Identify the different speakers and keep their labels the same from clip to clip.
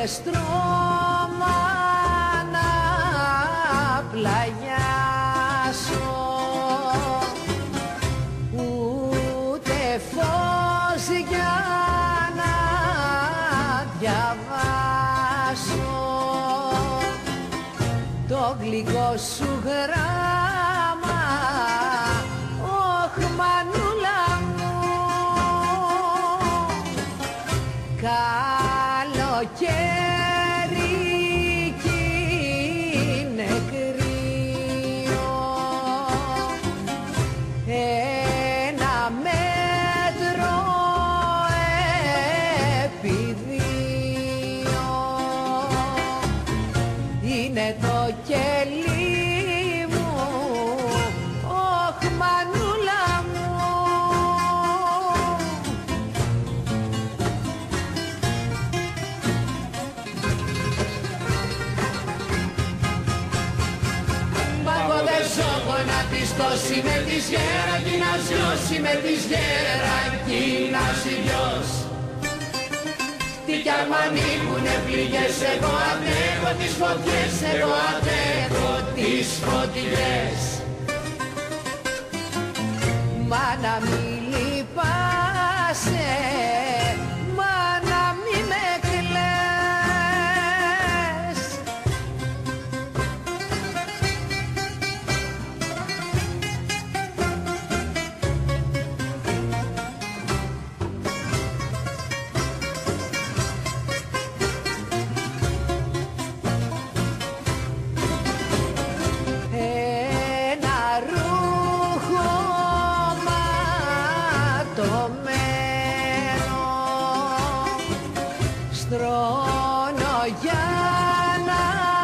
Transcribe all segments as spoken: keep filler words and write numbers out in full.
Speaker 1: στρώμα να πλαγιάσω, ούτε φως για να διαβάσω το γλυκό σου γράμμα, όχ μανούλα μου. Καλοκαίρι κι είναι κρύο, ένα μέτρο επί δύο είναι το κελί μου, όχ μανούλα μου. Γονατιστός είμαι της Γερακίνας, είμαι της Γερακίνας γιος. Τι κι αν μ' ανοίγουνε πληγές, εγώ αντέχω τις φωτιές, εγώ αντέχω τις φωτιές. Μα να μη λυπάσαι, μα να μη με κλαις. Στρώνω για να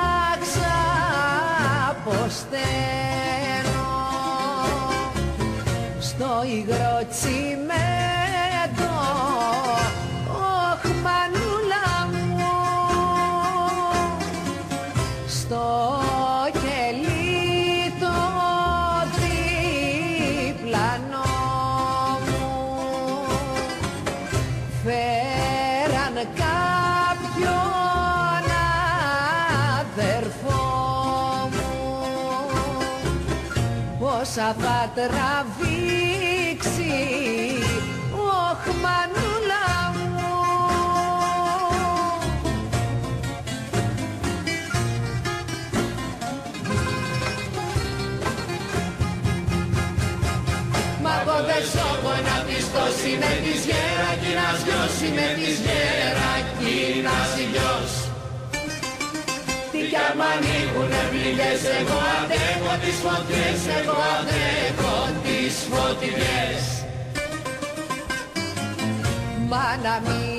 Speaker 1: ξαποσταίνω στο υγρό τσιμέντο, όχ μανούλα μου. Στο κελί το διπλανό μου φέραν κάποιον αδερφό μου, πόσα θα τραβήξει, όχ μανούλα μου. Μα εγώ δεν ζω γονατιστός, είμαι της Γερακίνας γιος, είμαι της Γερακίνας γιος. Τι κι αν μ' ανοίγουνε πληγές, εγώ αντέχω τις φωτιές, εγώ αντέχω τις φωτιές. Μα να μην